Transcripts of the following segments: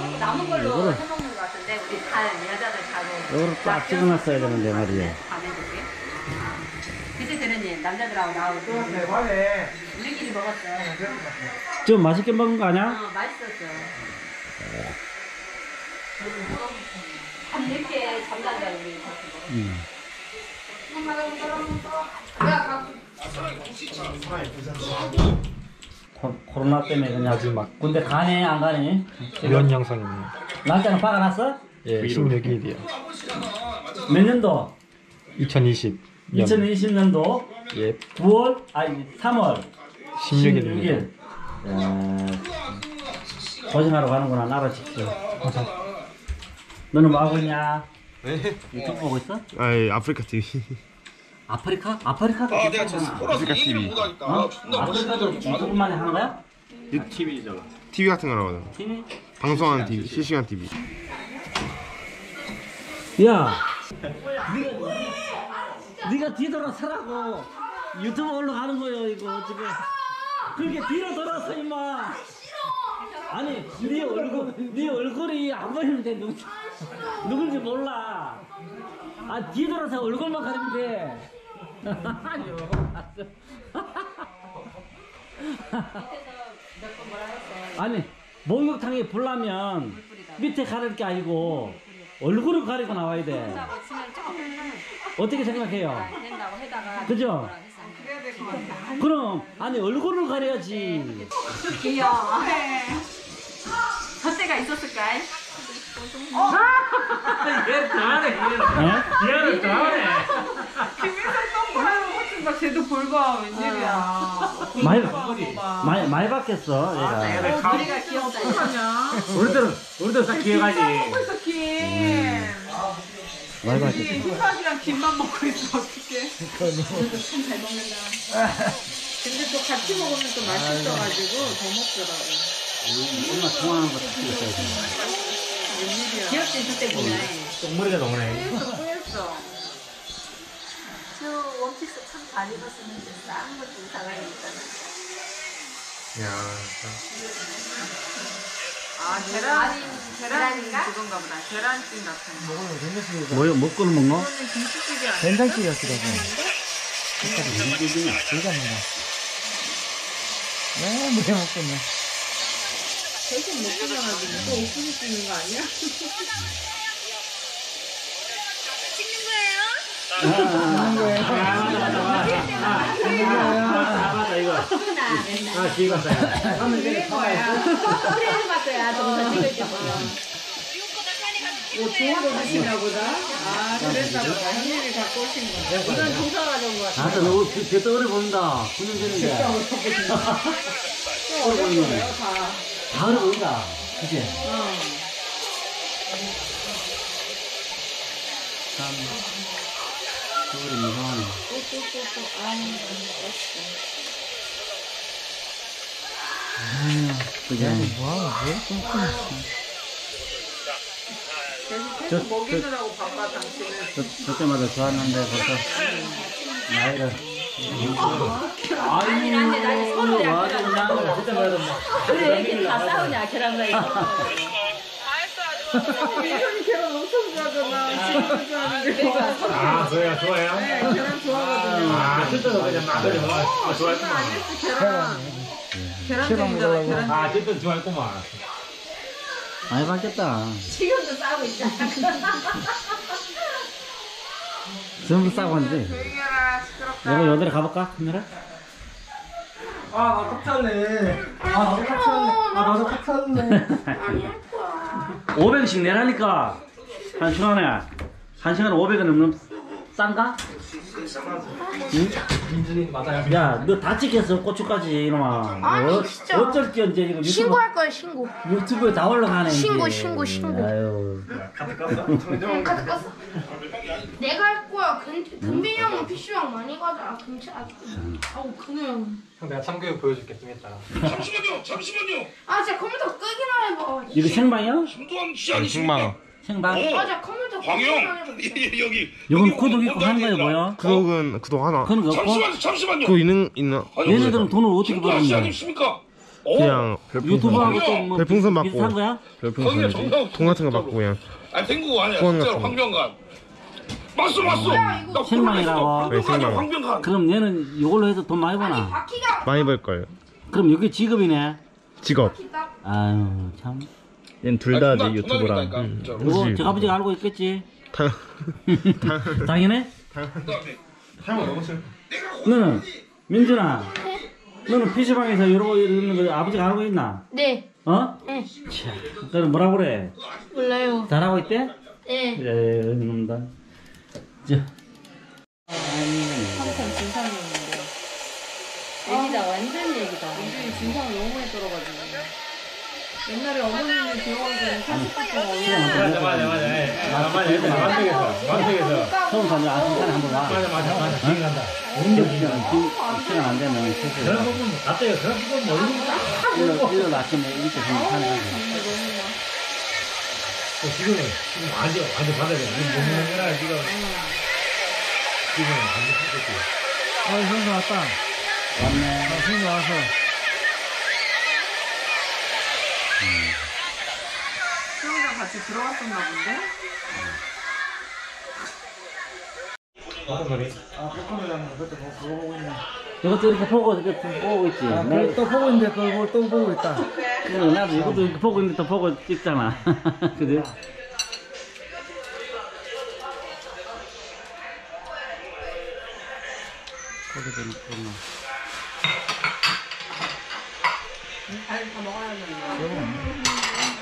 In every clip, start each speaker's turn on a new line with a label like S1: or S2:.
S1: 남은 걸로 해먹는 것 같은데 우리 다 여자들 다
S2: 이거를 딱 찍어놨어야 되는데 말이에요.
S1: 그치 대련님 남자들하고 나오고 우리끼리 먹었어.
S2: 좀 맛있게 먹은 거 아니야?
S1: 맛있었어. 한 4개 잠깐다 우리.
S2: 코로나 때문에 그냥 지금 막 군대 가네 안 가네?
S3: 면 양상입니다.
S2: 날짜는 박아놨어?
S3: 예, 16일이요.
S2: 몇 년도?
S3: 2020.
S2: 2020년도
S3: 예,
S2: 9월 아니 3월
S3: 16일입니다.
S2: 16일. 고생하러 가는구나. 나라 지켜. 너는 뭐 하고 있냐?
S4: 네.
S2: 유튜브 보고 있어?
S4: 아이 아프리카 TV.
S2: 아프리카? 아프리카도 괜찮아.
S4: 아프리카 TV.
S2: 어? 아프리카도 유튜브만 하는 거야?
S4: TV죠. TV 같은 거라고 하잖아.
S2: TV?
S4: 방송하는 TV, 실시간 TV.
S2: 야, 네가 뒤돌아 서라고. 유튜브 올라가는 거예요 이거 지금. 그렇게 뒤로 돌아서 임마. 아니 네 얼굴이 안 보이면 돼. 누군지 몰라. 아 뒤돌아서 얼굴만 가리면 돼. 아니 목욕탕에 불나면 밑에 가릴 게 아니고 얼굴을 가리고 나와야 돼. 어떻게 생각해요? 그죠? 그럼 아니 얼굴을 가려야지.
S1: 귀여워. 덧대가 있었을까?
S2: 얘 잘하네. 얘는 잘하네.
S5: 김민석 똥꼬라는 훨씬 봐. 쟤도 볼봐. 웬일이야.
S2: 많이 바뀌었어 얘가.
S1: 머리가 귀엽다.
S2: 우리들은 다 기억하지.
S5: 먹고 있어 김.
S2: 많이 바뀌었어.
S5: 흰밥이랑 김만 먹고 있어 어떡해.
S1: 잘 먹는다.
S5: 근데 또 같이 먹으면 또 맛있어가지고 더 먹더라고.
S2: 엄마 좋아하는 거 다 찍었어야 돼.
S1: 귀엽지 그때 보면.
S2: 똥머리가 너무네.
S5: 뿌였어.
S1: 저 원피스 참 잘 입었었는데 싼 것도 이상하게 있잖아.
S5: 아 계란이 그건가 보다. 계란찜 같은 거.
S2: 뭐요? 먹고는 먹노?
S5: 이거는 김치찌개 아니야?
S6: 된장찌개였더라고. 무게 먹겠네.
S5: 계속 먹고 자가지고 또 오프닝 찍는 거 아니야?
S2: 맞아 이거. 아 찍었어.
S5: 그게 뭐야?
S1: 프레임 바꿔야 동사 찍을 때 보면.
S5: 좋은 거 드시나 보다. 아 그랬나 보다. 형님이 갖고 오신 거. 이건 동사 가져온 거 같아.
S2: 나한테 너무 배 떠오르 보인다. 9년 전인데.
S5: 또 어려워요 다.
S2: 다 어려 보인다. 그치? 참 겨울이 이상하네. 그냥
S5: 계속 먹이느라고 바빠 당신은.
S2: 저때마다 좋았는데 벌써 나이를
S1: 아니 나는 서로 약간
S2: 그냥 저때마다
S1: 왜 이렇게 다 싸우냐 계란후라이.
S5: 민현이 계란 엄청 좋아하잖아. 지금도 좋아하는데.
S3: 아, 저희가 좋아해요?
S5: 네, 계란 좋아하거든요.
S3: 아, 진짜로 그냥 나들이 좋아했구만.
S5: 아니었어 계란 땡이잖아. 계란.
S3: 아, 진짜 좋아했구만.
S2: 많이 바뀌었다.
S1: 지금도 싸우고 있잖아.
S2: 전부 싸고 왔는데.
S5: 조용히 해라. 시끄럽다.
S2: 내가 여대로 가볼까? 카메라?
S6: 아, 꽉 찼네. 나도 꽉 찼네.
S2: 500씩 내라니까. 한 시간에. 한 시간에 500원 넘는 싼가?
S6: 민준이 맞아요.
S2: 야, 너 다 찍혔어, 고추까지, 이놈아.
S7: 아니, 진짜.
S2: 어쩔 게 언제, 이거
S7: 신고할 거야 신고.
S2: 유튜브에 다 올라가네.
S7: 신고,
S2: 이제.
S7: 신고.
S2: 아유.
S7: 카드 껐어. 내가 할 거야. 근빈이 형은 PC방 많이 가잖아. 아우 근우 형.
S6: 형 내가 참교육 보여줄게 좀 이따가.
S8: 잠시만요.
S7: 아 진짜 컴퓨터 끄기만 해봐.
S2: 이거 생방이야?
S8: 김도환 씨 아니십니까?
S2: 생방?
S7: 맞아 컴퓨터
S8: 황영.
S7: 끄기만 해봐.
S8: 여기.
S2: 이건 구독 있고 하는 거야, 뭐야?
S4: 구독은 구독 하나.
S2: 그런 거 없고?
S8: 잠시만요.
S4: 그거 있나?
S2: 얘네들은 돈을 어떻게
S8: 김도환 씨
S2: 벌었냐?
S8: 아니십니까?
S4: 그냥
S2: 유튜브하고 또뭐
S4: 별풍선 받고.
S2: 비슷한 거야?
S4: 별풍선 통 같은 거 받고 그냥
S8: 아 탱구 아니야
S4: 후원
S8: 진짜로
S4: 같은 거.
S8: 황병관. 맞어. 나
S2: 생방이라고.
S4: 네, 생방.
S8: 황병관.
S2: 그럼 얘는 이걸로 해서 돈 많이 버나?
S7: 바퀴가
S4: 많이 벌 거예요.
S2: 그럼 여기 직업이네.
S4: 직업.
S2: 아유 참.
S3: 얘는 둘 다지 유튜브랑.
S2: 이거
S4: 그치.
S2: 저 아버지가 알고 있겠지.
S4: 당
S2: 당연해? 너는 민준아, 너는 PC방에서 이런 거 아버지가 알고 있나?
S7: 네.
S2: 어?
S7: 네.
S2: 참, 너는 뭐라 그래?
S7: 몰라요.
S2: 잘하고 있대?
S7: 네.
S2: 그래, 놈다. 저.
S5: 항상 진상이었는데. 애기다, 완전 애기다. 민준이 진상을 너무 많이 떨어가지고. 옛날에 어머님이 들어올 때는 30분 동안
S3: 만석에서.
S2: 처음 사는 아침산에 한번 와.
S3: 맞아. 기회 간다.
S2: 시간 안 되면 실수.
S3: 그런 부분 갑자기 그런 부분 모르고
S2: 일요일 아침에 일찍 한번 사는 거지.
S3: 지금 완전 받아야 돼. 이거 못 먹는 거라 지금 완전 바뀌었지.
S6: 형사 왔다.
S2: 왔네.
S6: 형사 와서.
S5: 수영장 같이 들어갔었나 본데?
S6: 아, 포크맨 그것도 그거 보고 있네.
S2: 이것도 이렇게 보고 이렇게 보고 있지.
S6: 아, 그래, 또 보고 있는데 그걸 또 보고 있다.
S2: 나도 이것도 이렇게 보고 있는데 또 보고 찍잖아. 그래? 거기도 있구나.
S5: 다 먹어야 되는데.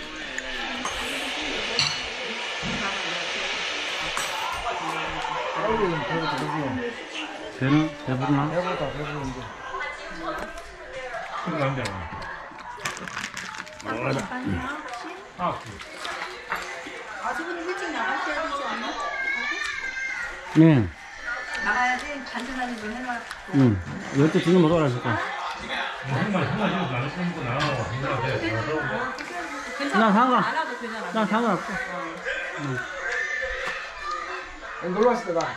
S2: 배는 배부르나?
S6: 배부른데.
S5: 아직은 일찍 나가셔야 되지 않나?
S2: 네.
S5: 나가야지 간단한 일 해놔.
S2: 응. 이것도 지금 못 알아줄까? 난 상관. 난 상관없어.
S6: 놀러 왔을 때가.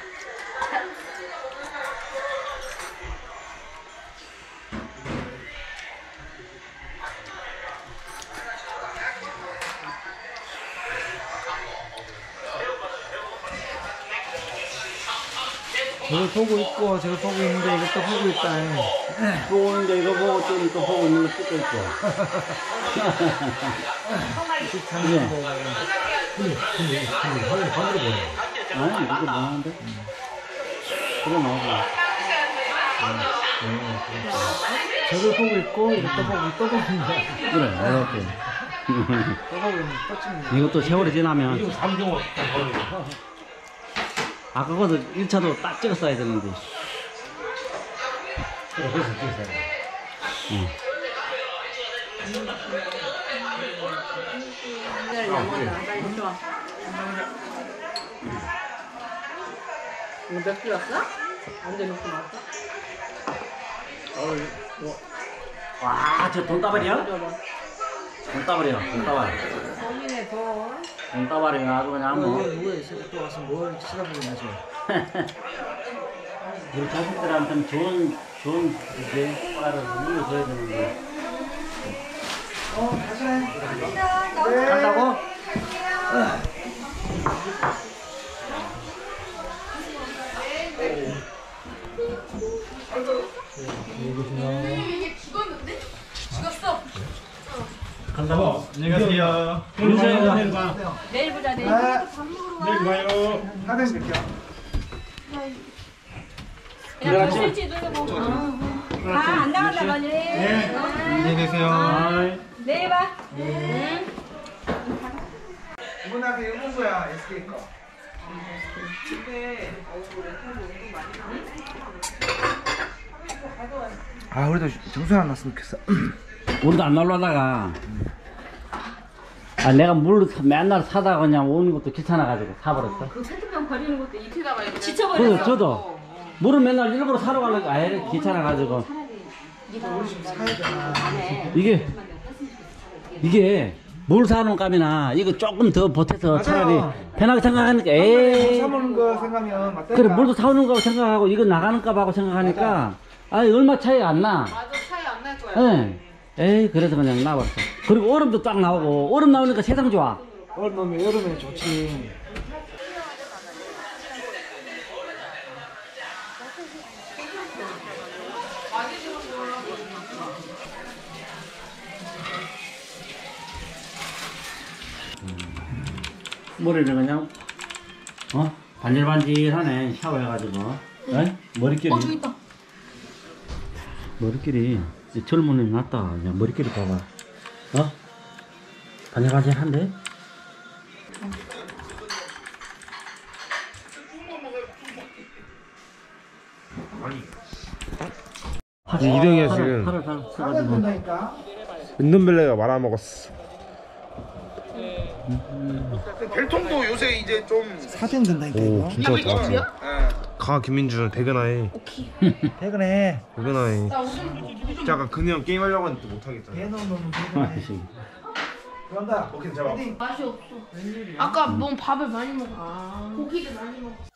S6: 저걸 보고 있고 저걸 보고 있는데 이것도 보고 있다.
S2: 보고 있는데 이거 보고 또 보고 있는 거 찍고 있고.
S6: 비슷한 거.
S2: 아니, 이거 뭐하는데? 그래, 나오고.
S6: 저걸 보고 있고 이것도 보고 또 보고 있는데.
S2: 그래, 이렇게.
S6: 또 보고 있는데 또 찍는.
S2: 이것도 세월이 지나면. 아까 거도 1차도 딱 찍었어야 되는데. 응.
S5: 빨리 좋아. 이거 몇 킬로였어? 언제 놓고 나왔어?
S2: 와, 저 돈다발이야? 돈다발이야, 돈다발.
S5: 성인의 돈.
S2: 돈다발이가 아주 그냥 뭐.
S6: 누구야 또 와서 뭘 찾아보냐 지금.
S2: 우리 자식들한테는 좋은 이제 빨을 물려줘야 되는데. 간다고?
S7: 이게 죽었는데? 죽었어.
S3: 간다고. 안녕하세요.
S2: 내일
S3: 봐.
S5: 내일 보자, 내일.
S3: 내일 봐요.
S6: 하나씩 드릴게요.
S5: 그냥 컨텐츠 돌려보고. 안 나간다, 너희. 네.
S6: 안녕히 계세요.
S5: 내일 봐.
S6: 이분한테 일본 거야 SK 거. 아 우리도 정수 안 났으면 좋겠어.
S2: 우리도 안 날라다가. 아, 내가 물 맨날 사다가 그냥 오는 것도 귀찮아가지고 사버렸어.
S5: 그 페트병 버리는 것도 이틀다가
S2: 그래서
S5: 지쳐버렸어.
S2: 저도 물은 맨날 일부러 사러 가려고 아예 귀찮아가지고. 이게 물 사놓은 값이나 이거 조금 더 보태서 차라리 편하게 생각하니까 에이.
S6: 사먹는 거 생각하면 맞다.
S2: 그래 물도 사오는 거 생각하고 이거 나가는 값하고 생각하니까 아 얼마 차이 안 나.
S5: 맞아, 차이 안 날 거야.
S2: 예. 에이 그래서 그냥 나왔어. 그리고 얼음도 딱 나오고 얼음 나오니까 세상 좋아.
S6: 얼음에 여름에 좋지.
S2: 머리를 그냥 반질반질하네. 샤워해가지고. 에? 머리끼리.
S7: 저기 있다.
S2: 머리끼리 젊은 애 낫다. 그냥 머리끼리 봐봐. 반질반질한데?
S4: 이등이야 지금.
S2: 팔을 써가지고.
S4: 은둔벨레가 말아먹었어.
S8: 별통도 요새 이제 좀
S6: 사진 든다니까
S4: 오
S6: 이거.
S4: 진짜 좋았어.
S8: 예.
S4: 가 김민준 퇴근하에.
S6: 퇴근해.
S4: 퇴근하에. 진짜 아까 그냥 게임하려고 했는데 못하겠잖아.
S6: 해놓으면 퇴근해. 그런다.
S4: 오케이 잡아.
S7: 맛이 없어. 아까 너무 밥을 많이 먹었어. 고기를 많이 먹었어.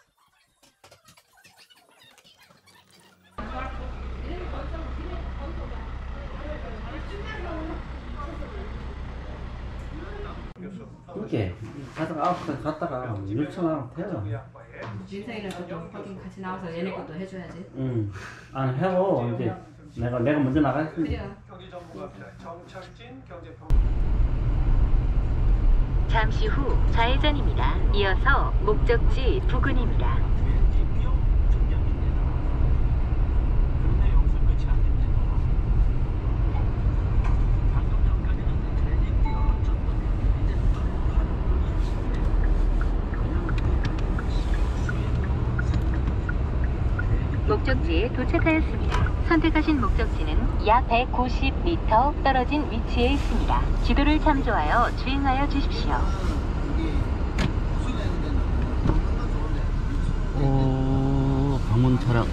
S2: 이렇게 가다가 9시까지 갔다가 일천하고 태워.
S5: 민성이랑 저도 거기 같이 나와서 얘네 것도 해줘야지.
S2: 응. 안 해고 이제 내가 먼저 나가겠습니다.
S9: 잠시 후 좌회전입니다. 이어서 목적지 부근입니다. 목적지에 도착하였습니다. 선택하신 목적지는 약 190m 떨어진 위치에 있습니다. 지도를 참조하여 주행하여 주십시오.
S2: 방문 차량.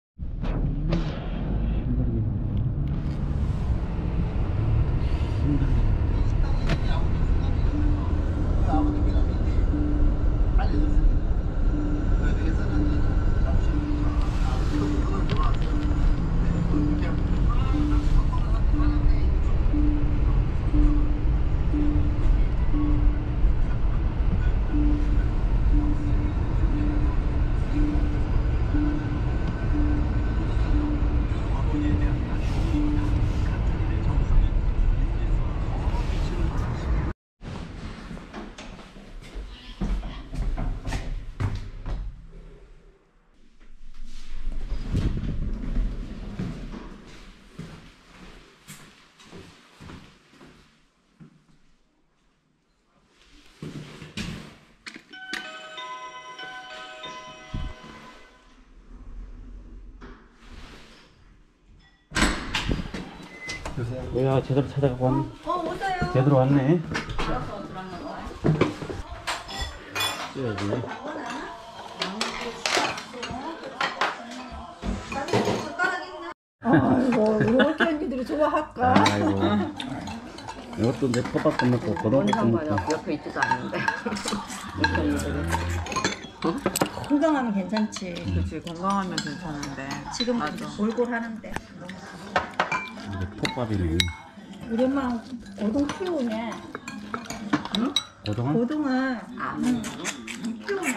S2: 야 제대로 찾아가고 왔네.
S5: 오세요.
S2: 제대로 왔네.
S5: 알았어, 들어가는 거야.
S2: 써야지.
S10: 아이고 우리 올케 언니들이 좋아할까?
S2: 아이고. 이것도 내 컵밥도 먹고 고등밥도 먹고.
S5: 옆에 있지도 않는데.
S10: 건강하면 괜찮지.
S5: 그렇지, 건강하면 괜찮은데.
S10: 지금 골골하는데.
S2: 이게 톱밥이네.
S10: 우리 엄마 고동 키우네.
S2: 응? 고등어?
S10: 고동을 키우네.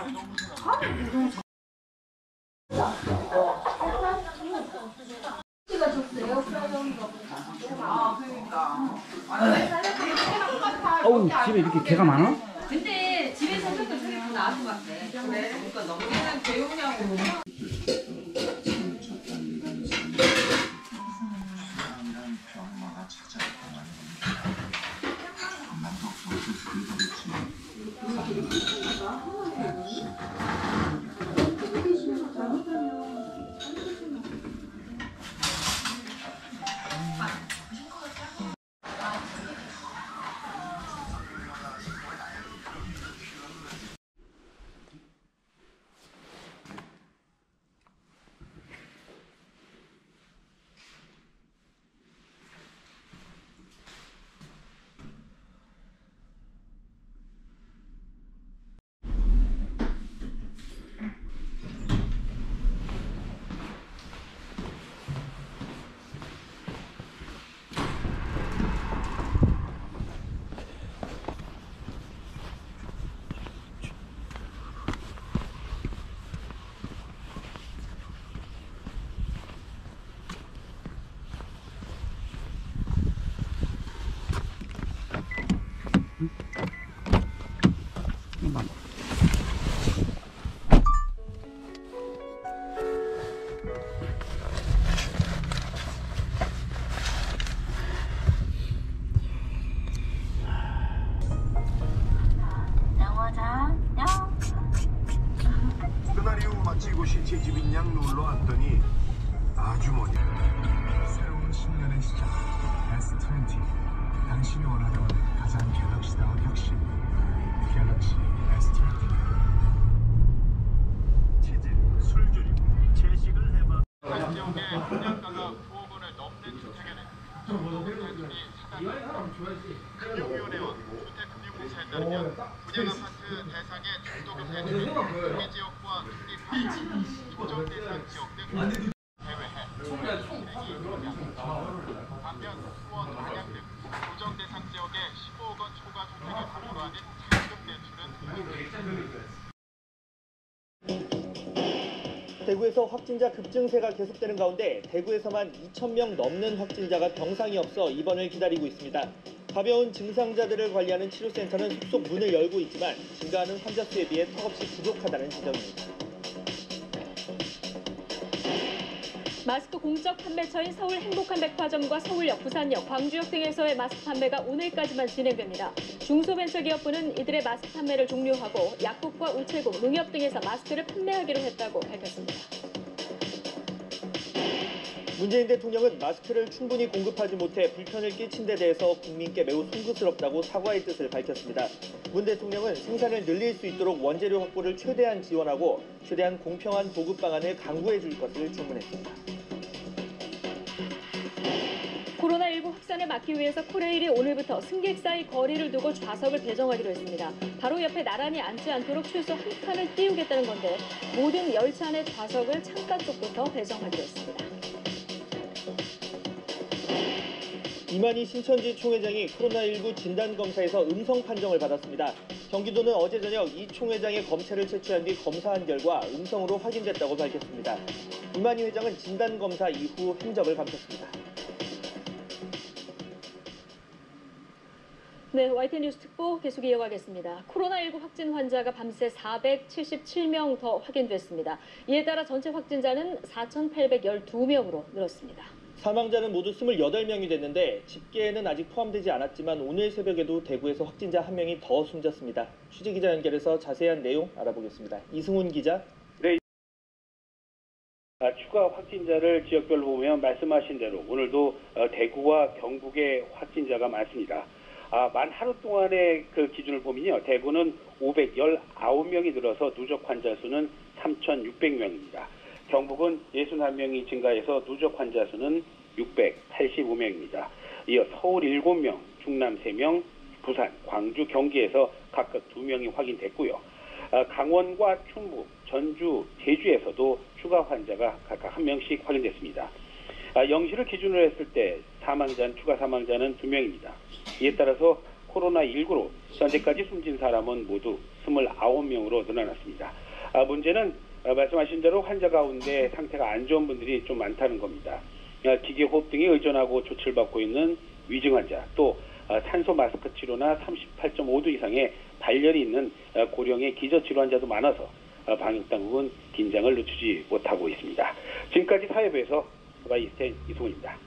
S2: 어우 집에 이렇게 개가 많아?
S5: 근데 집에 생각도 저기 다 나왔을 것 같아. 그래? 그러니까 너무 그냥 대용량으로.
S11: 설날 이후 마치 이곳이 제 집인 양 놀러 왔더니 아주 머니. 새로운 10년의 시작 S20. 당신이 원하던 가장 갤럭시다운 혁신 갤럭시 S20. 체질, 술줄임, 채식을 해봐.
S12: 지역의 분양가가 9억 원을 넘는 주택에는 대중이 사단 금융위원회와 주택금융공사에 따르면 분양아파트 대상의 중도금 대출이 소비지역과 특립하고 인정대상 지역 등 제외해 진행이 이루어지지 않는다. 반면 수원, 안양 등 조정대상 지역의 15억 원 초과 주택을 상호로 하는 차입금 대출은
S13: 대구에서 확진자 급증세가 계속되는 가운데 대구에서만 2,000명 넘는 확진자가 병상이 없어 입원을 기다리고 있습니다. 가벼운 증상자들을 관리하는 치료센터는 속속 문을 열고 있지만 증가하는 환자 수에 비해 턱없이 부족하다는 지적입니다.
S14: 마스크 공적 판매처인 서울 행복한 백화점과 서울역, 부산역, 광주역 등에서의 마스크 판매가 오늘까지만 진행됩니다. 중소벤처기업부는 이들의 마스크 판매를 종료하고 약국과 우체국, 농협 등에서 마스크를 판매하기로 했다고 밝혔습니다.
S13: 문재인 대통령은 마스크를 충분히 공급하지 못해 불편을 끼친 데 대해서 국민께 매우 송구스럽다고 사과의 뜻을 밝혔습니다. 문 대통령은 생산을 늘릴 수 있도록 원재료 확보를 최대한 지원하고 최대한 공평한 보급 방안을 강구해 줄 것을 주문했습니다.
S14: 코로나19 확산을 막기 위해서 코레일이 오늘부터 승객 사이 거리를 두고 좌석을 배정하기로 했습니다. 바로 옆에 나란히 앉지 않도록 최소 한 칸을 띄우겠다는 건데 모든 열차 내 좌석을 창가 쪽부터 배정하기로 했습니다.
S13: 이만희 신천지 총회장이 코로나19 진단검사에서 음성 판정을 받았습니다. 경기도는 어제 저녁 이 총회장의 검체를 채취한 뒤 검사한 결과 음성으로 확인됐다고 밝혔습니다. 이만희 회장은 진단검사 이후 행적을 감췄습니다.
S14: 네, YTN 뉴스 특보 계속 이어가겠습니다. 코로나19 확진 환자가 밤새 477명 더 확인됐습니다. 이에 따라 전체 확진자는 4,812명으로 늘었습니다.
S13: 사망자는 모두 28명이 됐는데 집계에는 아직 포함되지 않았지만 오늘 새벽에도 대구에서 확진자 1명이 더 숨졌습니다. 취재기자 연결해서 자세한 내용 알아보겠습니다. 이승훈 기자.
S15: 네. 추가 확진자를 지역별로 보면 말씀하신 대로 오늘도 대구와 경북의 확진자가 많습니다. 만 하루 동안의 그 기준을 보면요. 대구는 519명이 늘어서 누적 환자 수는 3,600명입니다. 경북은 61명이 증가해서 누적 환자 수는 685명입니다. 이어 서울 7명, 충남 3명, 부산, 광주, 경기에서 각각 2명이 확인됐고요. 강원과 충북, 전주, 제주에서도 추가 환자가 각각 1명씩 확인됐습니다. 0시를 기준으로 했을 때 추가 사망자는 2명입니다. 이에 따라서 코로나19로 현재까지 숨진 사람은 모두 29명으로 늘어났습니다. 문제는 말씀하신 대로 환자 가운데 상태가 안 좋은 분들이 좀 많다는 겁니다. 기계호흡 등에 의존하고 조치를 받고 있는 위중 환자, 또 산소 마스크 치료나 38.5도 이상의 발열이 있는 고령의 기저질환자도 많아서 방역당국은 긴장을 늦추지 못하고 있습니다. 지금까지 사회부에서 YTN 이승훈입니다.